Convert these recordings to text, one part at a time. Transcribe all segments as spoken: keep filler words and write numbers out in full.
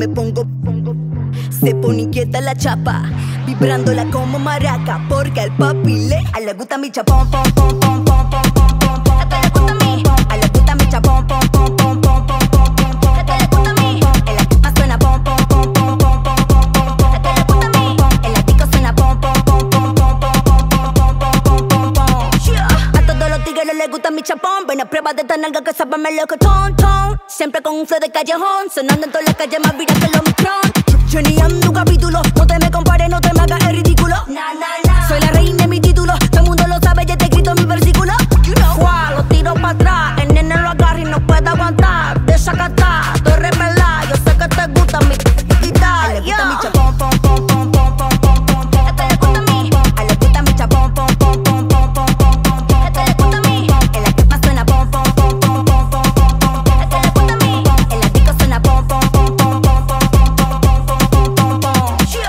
me pongo. Se pone inquieta la chapa, vibrándola como maraca, porque al papi le a le gusta mi chapón, pom, pom, pom, pom, pom, pom, pom, pom. Esto le gusta a mí, a le gusta mi chapón, pom, pom, pom, pom, pom, pom, pom, pom. Esto le gusta a mí, en la disco suena pom, pom, pom, pom, pom, pom, pom, pom. Esto le gusta a mí, en la disco suena pom, pom, pom, pom, pom, pom, pom, pom, pom, pom, pom, pom. A todos los tigres les gusta mi chapón, ven a prueba de esta nalga que sabe me loco, ton, ton. Siempre con un flow de callejón, sonando en todas las calles más viral que el Omicron. Geniando un capítulo, no te me compares, no te me hagas el ridículo. Na, na, na. Soy la reina de mi título, todo el mundo lo sabe, ya te he escrito mi versículo. You know. Juá, lo tiro para atrás, el nene lo agarra y no puede aguantar. Desacatá, estoy rebelada, yo sé que te gusta mi guitarra. A le gusta mi chapón, pom, pom, pom, pom, pom, pom, pom, pom. Esto le gusta a mí, a le gusta mi chapón, pom, pom, pom, pom, pom, pom, pom, pom. Esto le gusta a mí, en la capa suena pom, pom, pom, pom, pom, pom, pom, pom. Esto le gusta a mí, en la disco suena pom, pom, pom, pom, pom, pom, pom, pom, pom, pom, pom.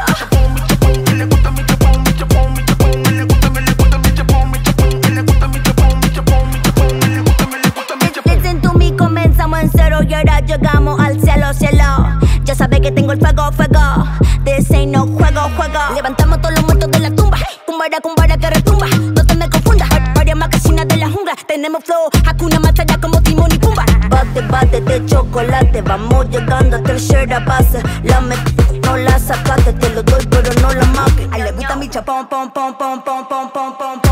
Comenzamos en cero y ahora llegamos al cielo, cielo. Ya sabes que tengo el fuego, fuego. This ain't no juego, juego. Levantamos todos los muertos de la tumba. Cumbara, cumbara que retumba. No te me confundas, varias macasinas de la jungla. Tenemos flow, Hakuna Matata como Timón y Pumba. Bate, bate de chocolate. Vamos llegando a tercera base. La metí, no la sacaste. Te lo doy pero no la mates. A le gusta mi chapón, pom, pom, pom, pom, pom, pom, pom.